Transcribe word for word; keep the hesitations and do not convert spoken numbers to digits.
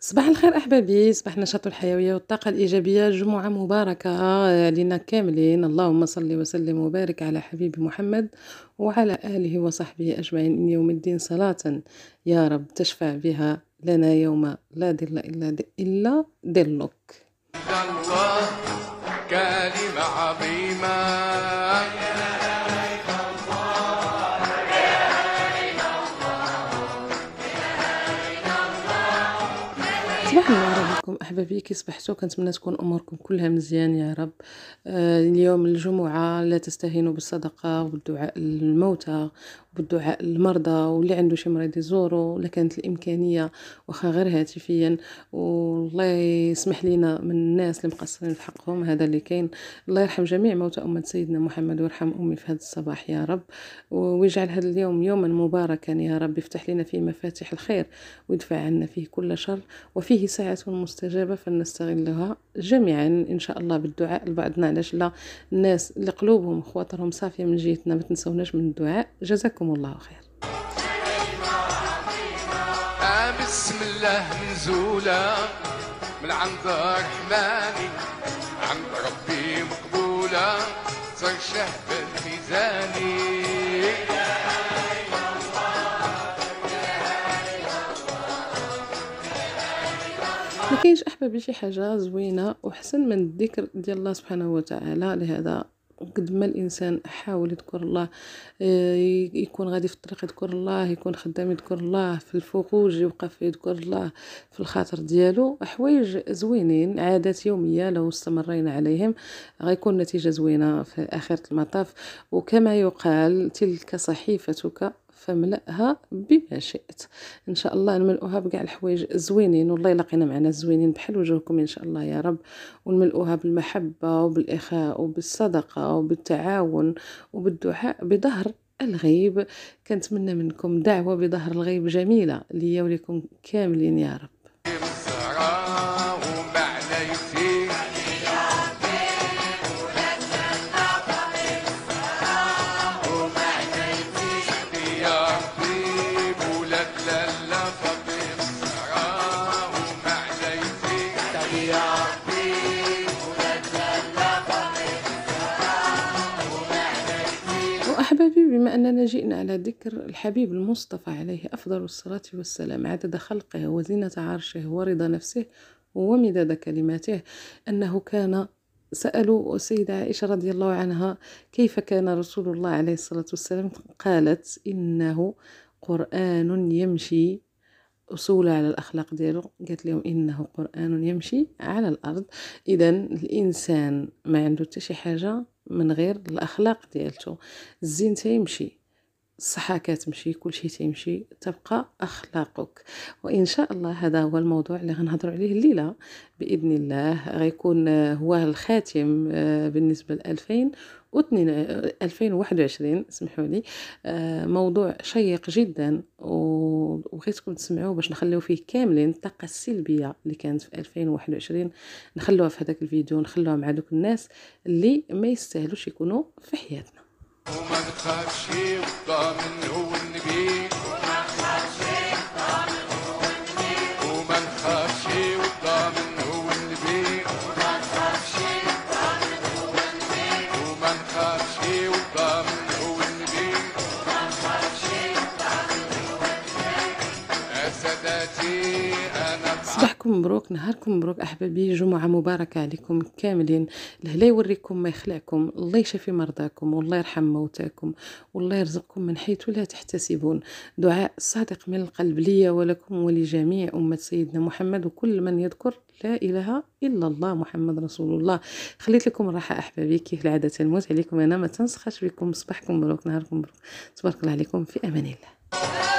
صباح الخير أحبابي، صباح النشاط والحيوية والطاقة الإيجابية، جمعة مباركة علينا كاملين. اللهم صل وسلم وبارك على حبيبي محمد وعلى آله وصحبه أجمعين إن يوم الدين صلاة يا رب تشفع بها لنا يوم لا ظل إلا إلا ظلك. الله كلمة عظيمة. صباح النور عليكم أحبابي، كي صبحتوا كنتمنى تكون أموركم كلها مزيان يا رب. آه اليوم الجمعة، لا تستهينوا بالصدقة وبالدعاء للموتى وبالدعاء للمرضى، واللي عنده شي مريض يزوروا ولا كانت الإمكانية واخا غير هاتفيا. والله يسمح لينا من الناس اللي مقصرين في حقهم، هذا اللي كاين. الله يرحم جميع موتى أمة سيدنا محمد ويرحم أمي في هذا الصباح يا رب، ويجعل هذا اليوم يوما مباركا يا رب، يفتح لنا فيه مفاتيح الخير ويدفع عنا فيه كل شر، وفيه ساعة مستجابة فلنستغلها جميعا إن شاء الله بالدعاء لبعضنا. علاش لا؟ الناس اللي قلوبهم خواطرهم صافية من جهتنا ما تنسوناش من الدعاء. جزاكم الله خير. آه بسم الله منزولة من عند رحماني، عند ربي مقبولة، صار شهد الميزاني. ما كاينش احبابي شي حاجه زوينه وحسن من الذكر ديال الله سبحانه وتعالى. لهذا قد ما الانسان حاول يذكر الله، يكون غادي في الطريق يذكر الله، يكون خدام يذكر الله، في الفخوج يوقف يذكر الله في الخاطر ديالو، حوايج زوينين، عادات يوميه لو استمرينا عليهم غيكون نتيجه زوينه في اخر المطاف. وكما يقال تلك صحيفتك فملأها بما شئت. ان شاء الله نملؤها بكاع الحوايج زوينين، والله يلاقينا معنا زوينين بحال وجهكم ان شاء الله يا رب، ونملؤها بالمحبه وبالاخاء وبالصدقه وبالتعاون وبالدعاء بظهر الغيب. كنتمنى منكم دعوه بظهر الغيب جميله ليا ولكم كاملين يا رب. أحبابي، بما أننا جئنا على ذكر الحبيب المصطفى عليه أفضل الصلاة والسلام، عدد خلقه وزينة عرشه ورضا نفسه ومداد كلماته، أنه كان سألوا السيدة عائشة رضي الله عنها كيف كان رسول الله عليه الصلاة والسلام، قالت إنه قرآن يمشي أصول على الأخلاق ديالو، قالت لهم إنه قرآن يمشي على الأرض. إذا الإنسان ما عنده حتى شي حاجة من غير الأخلاق ديالته. الزين تيمشي، الصحة كتمشي، كل شيء تيمشي، تبقى أخلاقك. وإن شاء الله هذا هو الموضوع اللي غنهضروا عليه الليلة بإذن الله. غيكون هو الخاتم بالنسبة ل ألفين وواحد وعشرين، اسمحوا لي. موضوع شيق جدا وبغيتكم تسمعوه باش نخليو فيه كاملين الطاقة السلبية اللي كانت في ألفين وواحد وعشرين، نخلوها في هذاك الفيديو، نخلوها مع دوك الناس اللي ما يستاهلوش يكونوا في حياتنا. وما نخافش والضامن هو النبي، وما نخافش والضامن هو النبي، وما نخافش والضامن هو النبي، وما نخافش والضامن هو النبي، وما نخافش والضامن هو النبي، وما نخافش والضامن هو النبي. سادتي أنا صباحكم مبروك، نهاركم مبروك أحبابي، جمعة مباركة عليكم كاملين. الله يوريكم ما يخلعكم، الله يشفي مرضاكم، والله يرحم موتاكم، والله يرزقكم من حيث لا تحتسبون. دعاء صادق من القلب لي ولكم ولجميع أمة سيدنا محمد وكل من يذكر لا إله إلا الله محمد رسول الله. خليت لكم الراحة أحبابي، كيف العادة تنموت عليكم أنا، ما تنسخش بكم. صباحكم مبروك، نهاركم مبروك، تبارك الله عليكم، في أمان الله.